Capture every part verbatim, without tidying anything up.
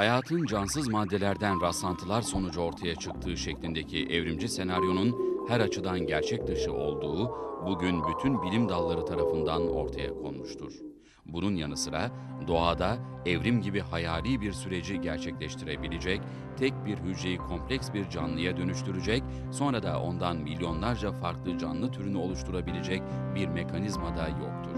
hayatın cansız maddelerden rastlantılar sonucu ortaya çıktığı şeklindeki evrimci senaryonun her açıdan gerçek dışı olduğu bugün bütün bilim dalları tarafından ortaya konmuştur. Bunun yanı sıra doğada evrim gibi hayali bir süreci gerçekleştirebilecek, tek bir hücreyi kompleks bir canlıya dönüştürecek, sonra da ondan milyonlarca farklı canlı türünü oluşturabilecek bir mekanizma da yoktur.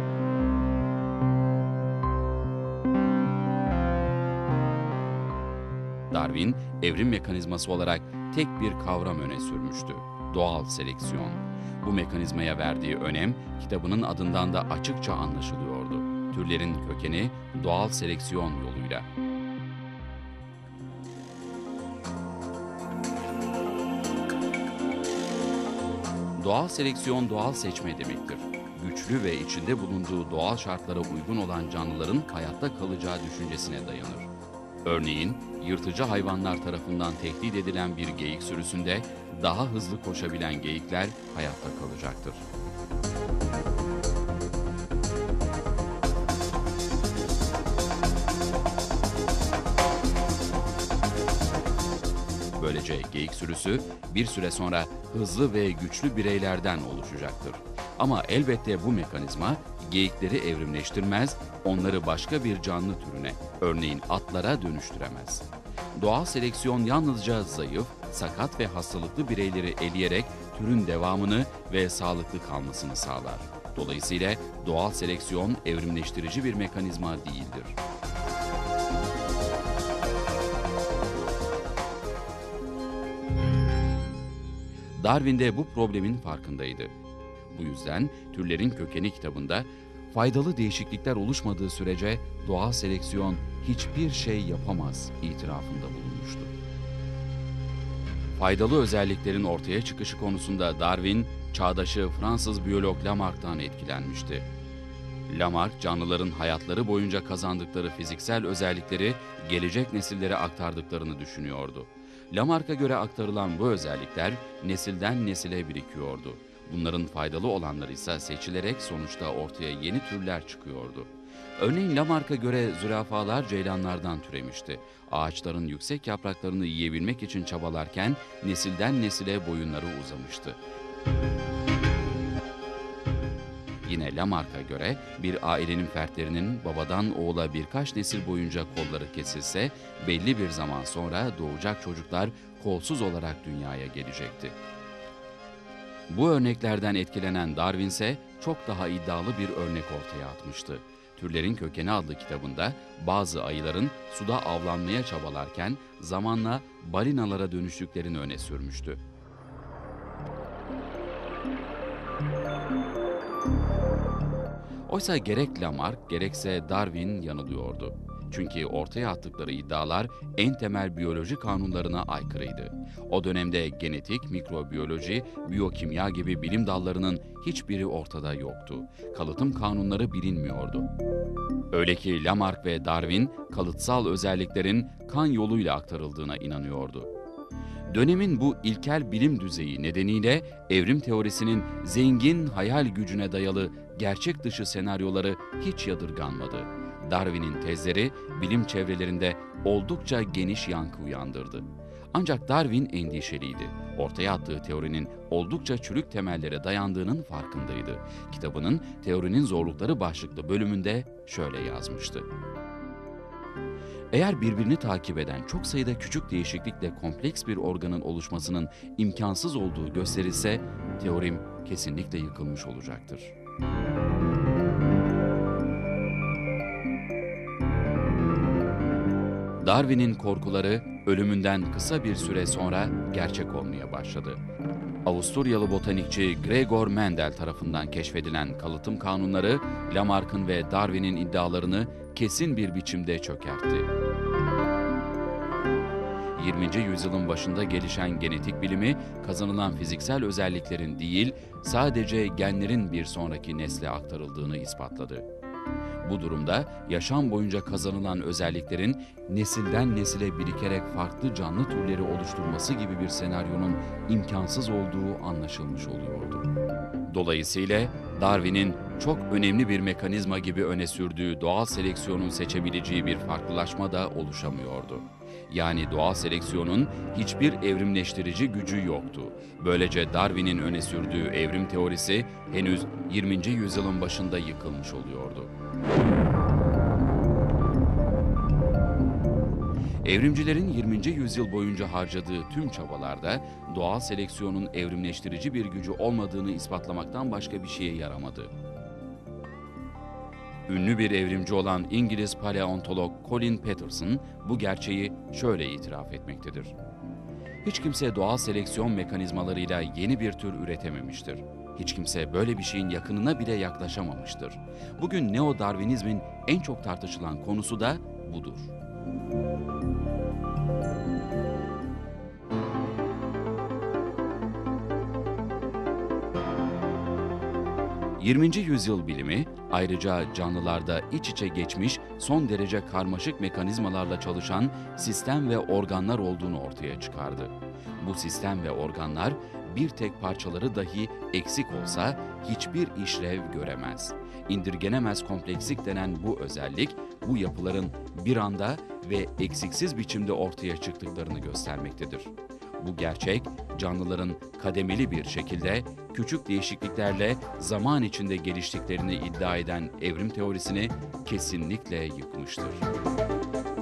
Darwin, evrim mekanizması olarak tek bir kavram öne sürmüştü: doğal seleksiyon. Bu mekanizmaya verdiği önem, kitabının adından da açıkça anlaşılıyordu. Türlerin kökeni doğal seleksiyon yoluyla. Doğal seleksiyon, doğal seçme demektir. Güçlü ve içinde bulunduğu doğal şartlara uygun olan canlıların hayatta kalacağı düşüncesine dayanır. Örneğin, yırtıcı hayvanlar tarafından tehdit edilen bir geyik sürüsünde daha hızlı koşabilen geyikler hayatta kalacaktır. Böylece geyik sürüsü bir süre sonra hızlı ve güçlü bireylerden oluşacaktır. Ama elbette bu mekanizma geyikleri evrimleştirmez, onları başka bir canlı türüne, örneğin atlara dönüştüremez. Doğal seleksiyon yalnızca zayıf, sakat ve hastalıklı bireyleri eleyerek türün devamını ve sağlıklı kalmasını sağlar. Dolayısıyla doğal seleksiyon evrimleştirici bir mekanizma değildir. Darwin de bu problemin farkındaydı. Bu yüzden Türlerin Kökeni kitabında faydalı değişiklikler oluşmadığı sürece doğal seleksiyon hiçbir şey yapamaz itirafında bulunmuştu. Faydalı özelliklerin ortaya çıkışı konusunda Darwin, çağdaşı Fransız biyolog Lamarck'tan etkilenmişti. Lamarck, canlıların hayatları boyunca kazandıkları fiziksel özellikleri gelecek nesillere aktardıklarını düşünüyordu. Lamarck'a göre aktarılan bu özellikler nesilden nesile birikiyordu. Bunların faydalı olanları ise seçilerek sonuçta ortaya yeni türler çıkıyordu. Örneğin Lamarck'a göre zürafalar ceylanlardan türemişti. Ağaçların yüksek yapraklarını yiyebilmek için çabalarken nesilden nesile boyunları uzamıştı. Yine Lamarck'a göre bir ailenin fertlerinin babadan oğula birkaç nesil boyunca kolları kesilse belli bir zaman sonra doğacak çocuklar kolsuz olarak dünyaya gelecekti. Bu örneklerden etkilenen Darwin ise çok daha iddialı bir örnek ortaya atmıştı. Türlerin Kökeni adlı kitabında bazı ayıların suda avlanmaya çabalarken zamanla balinalara dönüştüklerini öne sürmüştü. Oysa gerek Lamarck gerekse Darwin yanılıyordu. Çünkü ortaya attıkları iddialar en temel biyoloji kanunlarına aykırıydı. O dönemde genetik, mikrobiyoloji, biyokimya gibi bilim dallarının hiçbiri ortada yoktu. Kalıtım kanunları bilinmiyordu. Öyle ki Lamarck ve Darwin kalıtsal özelliklerin kan yoluyla aktarıldığına inanıyordu. Dönemin bu ilkel bilim düzeyi nedeniyle evrim teorisinin zengin hayal gücüne dayalı gerçek dışı senaryoları hiç yadırganmadı. Darwin'in tezleri bilim çevrelerinde oldukça geniş yankı uyandırdı. Ancak Darwin endişeliydi. Ortaya attığı teorinin oldukça çürük temellere dayandığının farkındaydı. Kitabının Teorinin Zorlukları başlıklı bölümünde şöyle yazmıştı: Eğer birbirini takip eden çok sayıda küçük değişiklikle kompleks bir organın oluşmasının imkansız olduğu gösterilse, teorim kesinlikle yıkılmış olacaktır. Darwin'in korkuları ölümünden kısa bir süre sonra gerçek olmaya başladı. Avusturyalı botanikçi Gregor Mendel tarafından keşfedilen kalıtım kanunları, Lamarck'ın ve Darwin'in iddialarını kesin bir biçimde çökertti. yirminci yüzyılın başında gelişen genetik bilimi, kazanılan fiziksel özelliklerin değil, sadece genlerin bir sonraki nesle aktarıldığını ispatladı. Bu durumda yaşam boyunca kazanılan özelliklerin nesilden nesile birikerek farklı canlı türleri oluşturması gibi bir senaryonun imkansız olduğu anlaşılmış oluyordu. Dolayısıyla Darwin'in çok önemli bir mekanizma gibi öne sürdüğü doğal seleksiyonun seçebileceği bir farklılaşma da oluşamıyordu. Yani doğal seleksiyonun hiçbir evrimleştirici gücü yoktu. Böylece Darwin'in öne sürdüğü evrim teorisi henüz yirminci yüzyılın başında yıkılmış oluyordu. Evrimcilerin yirminci yüzyıl boyunca harcadığı tüm çabalarda doğal seleksiyonun evrimleştirici bir gücü olmadığını ispatlamaktan başka bir şeye yaramadı. Ünlü bir evrimci olan İngiliz paleontolog Colin Peterson bu gerçeği şöyle itiraf etmektedir. Hiç kimse doğal seleksiyon mekanizmalarıyla yeni bir tür üretememiştir. Hiç kimse böyle bir şeyin yakınına bile yaklaşamamıştır. Bugün neo-Darwinizmin en çok tartışılan konusu da budur. yirminci yüzyıl bilimi ayrıca canlılarda iç içe geçmiş son derece karmaşık mekanizmalarla çalışan sistem ve organlar olduğunu ortaya çıkardı. Bu sistem ve organlar bir tek parçaları dahi eksik olsa hiçbir işlev göremez. İndirgenemez komplekslik denen bu özellik bu yapıların bir anda ve eksiksiz biçimde ortaya çıktıklarını göstermektedir. Bu gerçek, canlıların kademeli bir şekilde küçük değişikliklerle zaman içinde geliştiklerini iddia eden evrim teorisini kesinlikle yıkmıştır.